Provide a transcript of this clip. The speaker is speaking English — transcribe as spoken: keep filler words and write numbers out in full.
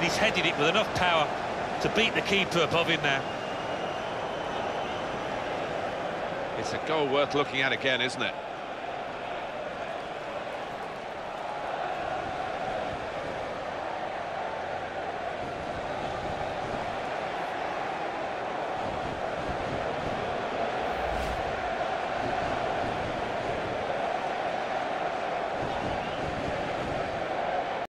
he's headed it with enough power to beat the keeper above him now. It's a goal worth looking at again, isn't it?